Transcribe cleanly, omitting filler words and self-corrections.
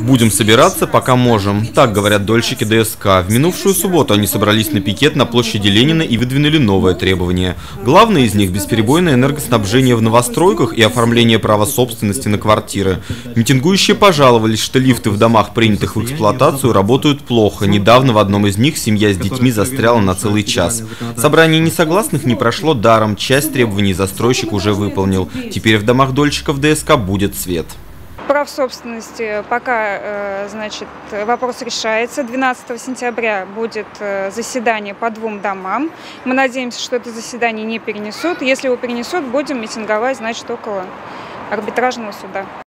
Будем собираться, пока можем. Так говорят дольщики ДСК. В минувшую субботу они собрались на пикет на площади Ленина и выдвинули новое требование. Главное из них – бесперебойное энергоснабжение в новостройках и оформление права собственности на квартиры. Митингующие пожаловались, что лифты в домах, принятых в эксплуатацию, работают плохо. Недавно в одном из них семья с детьми застряла на целый час. Собрание несогласных не прошло даром. Часть требований застройщик уже выполнил. Теперь в домах дольщиков ДСК будет свет. Прав собственности пока, вопрос решается. 12 сентября будет заседание по 2 домам. Мы надеемся, что это заседание не перенесут. Если его перенесут, будем митинговать, около арбитражного суда.